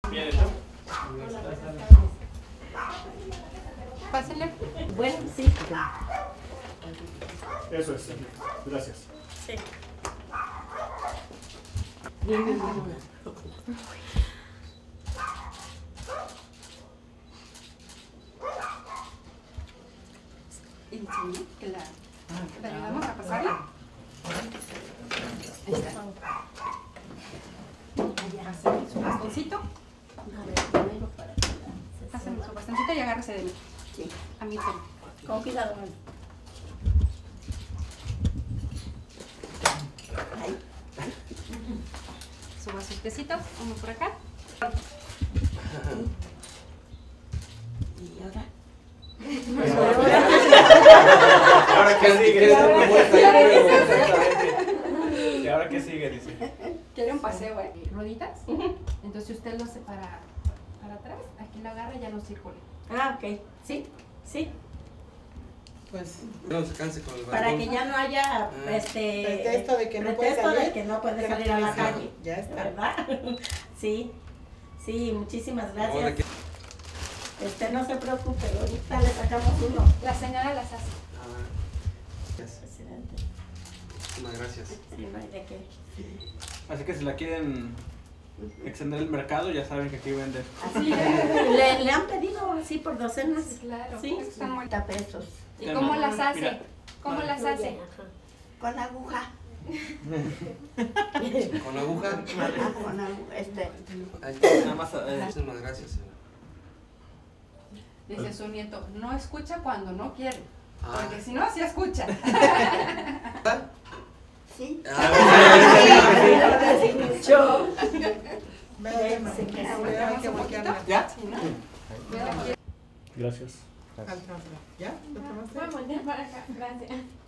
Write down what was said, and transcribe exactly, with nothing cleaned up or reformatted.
Bien hecho. Pásenle. Bueno, sí. Eso es. Gracias. Sí. Bien, bien, bien. Y sí, que la, la ayudamos a pasarla. Ahí está. Pasen su bastoncito. A ver, primero para que la- Pasen su bastoncito y agárrese de mí. Sí. A mí también. Con cuidado, mano. Ahí. Suba sus tecitos, uno por acá. Y ahora. ¿Ahora qué sigue? ¿Y ahora qué sigue? Dice. Quiere un paseo, ¿eh? Rueditas. Entonces usted lo hace para, para atrás, aquí lo agarra y ya no circula. Ah, ok. Sí, sí. Pues, No se canse con el Para balcón. que ya no haya Ah. este pretexto de que no puede pretexto salir. de que no puede que no salir a la puede calle. Ya está. ¿Verdad? Sí. Sí, muchísimas Ahora gracias. que- Este, no se preocupe, ahorita le sacamos uno. La señora las hace. Ah, gracias. Presidente. Muchísimas gracias. Sí, no hay de qué. Así que si la quieren extender el mercado, ya saben que aquí venden. Así es. Le, le han pedido así por docenas. Claro. Sí, Están muy- cincuenta pesos. ¿Y cómo las Mira. hace? ¿Cómo las hace? Con aguja. Con aguja. Ah, con aguja. Este. Ahí está. Nada más. eh, Muchísimas gracias, señora. Dice su nieto, no escucha cuando no quiere. Ah. Porque si no, sí escucha. Sí. Ah, Yo. Ven, Sí, mamá. que Cuidado, sí. hay que voltearla. ¿Ya? Sí, ¿no? Cuidado aquí. Gracias. Al traslado. ¿Ya? ¿Lo tomaste? Voy a voltear para acá, gracias.